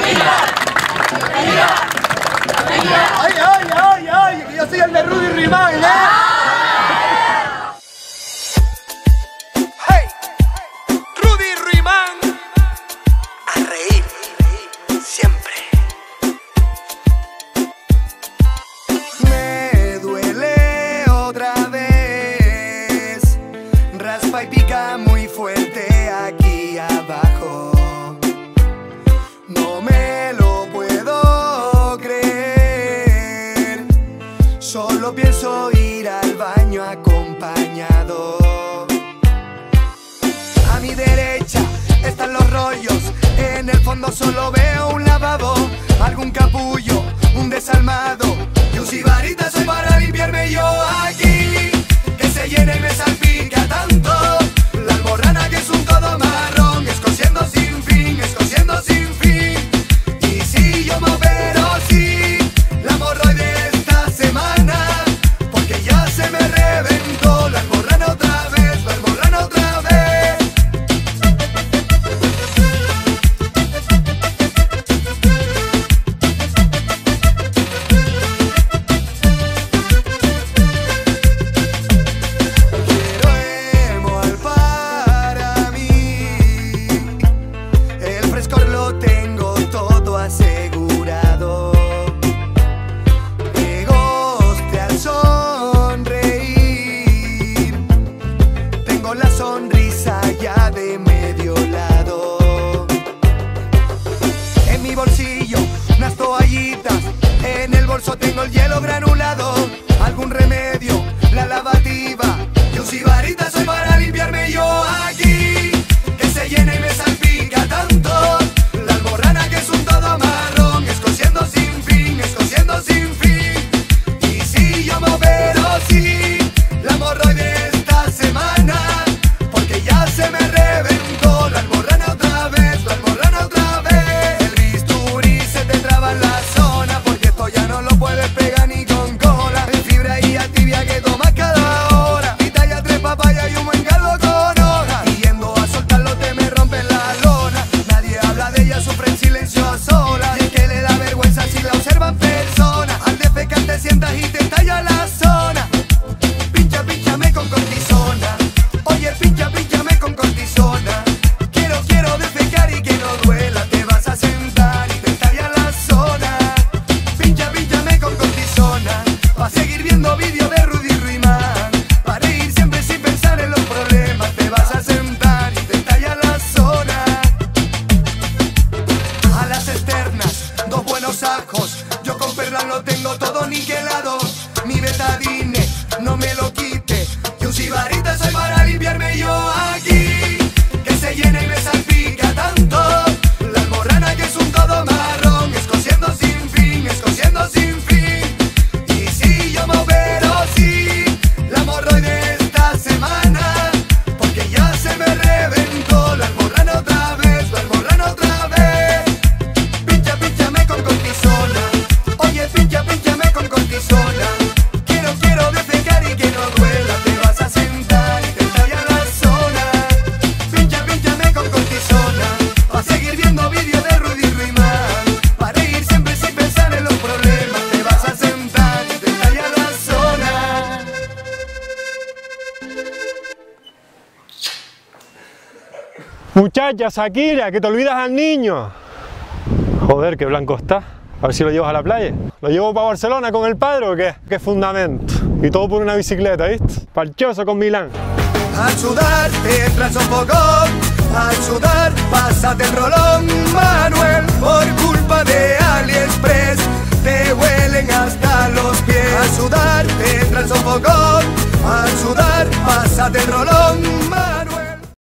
¡Ay, ay, ay, ay! Que yo soy el de Rudy Rimán, ¿eh? ¡Hey! Rudy Rimán. A reír, siempre. Me duele otra vez. Raspa y pica muy fuerte aquí abajo. No me lo puedo creer. Solo pienso ir al baño acompañado. A mi derecha están los rollos. En el fondo solo veo un lavabo, algún capullo, un desalmado y un sibarita soy para limpiarme yo aquí. Que se llena y me salpica tanto. La alborrana que es un todo marrón, escociendo sin fin, escociendo sin fin. Y si yo me opero, sí, la hemorroide esta semana, porque ya se me reventó. La alborrana otra vez, la alborrana otra vez. Quiero hemol para mí. El frescor lo tengo todo asegurado. Me guste al sonreír. Tengo la sonrisa ya de medio lado. En mi bolsillo unas toallitas. En el bolso tengo el hielo granulado. Algún remedio, la lavativa y un sibarita soy para limpiarme yo aquí. Que se llena y me salpica tanto. La alborrana que es un todo marrón, escociendo sin fin, escociendo sin fin. Y si yo me opero, sí, la hemorroide esta semana, porque ya se me reventó. La alborrana otra vez, la alborrana otra vez. El bisturí se te traba en la zona, porque esto ya no lo puedes pegar ni con cola. En fibra y activia que tomas cada hora. Pitaya, tres papayas y un buen caldo con hoja. Y yendo a soltarlo te me rompen la lona. Nadie habla de ella, sufre en silencio a solas. Y es que le da vergüenza si la observan personas. Al defecar te sientas y te estalla la zona. Pincha, pínchame con cortisona. Oye, pincha, pínchame con cortisona. Quiero defecar y que no duela. Te vas a sentar y te estalla la zona. Pincha, pínchame con cortisona. Pa' seguir viendo vídeos de Rudy Rimán. Para ir siempre sin pensar en los problemas. Te vas a sentar y te estalla la zona. A las externas, dos buenos ajos. Yo con perlas lo tengo todo niquelado. Mi betadine, no me lo quite. Y un sibarita soy para limpiarme yo aquí. Que se llena y me salpica tanto. La alborrana que es un todo marrón, escociendo sin fin, escociendo sin fin. Y si yo me opero, sí, la hemorroide esta semana, porque ya se me reventó. La alborrana otra vez, la alborrana otra vez. Pincha, pínchame con cortisona. Oye, pincha, pínchame con cortisona. Quiero defecar y que no duela. Te vas a sentar y te estalla la zona. Pincha, pínchame con cortisona. Pa' seguir viendo vídeos de Rudy Rimán. Para ir siempre sin pensar en los problemas. Te vas a sentar y te estalla la zona. Muchacha, Shakira, que te olvidas al niño. Joder, qué blanco está. A ver si lo llevas a la playa. ¿Lo llevo para Barcelona con el padre o qué? Qué fundamento. Y todo por una bicicleta, ¿viste? Parchoso con Milán. A sudar, te entras un poco. A sudar, pásate el rolón, Manuel. Por culpa de AliExpress, te huelen hasta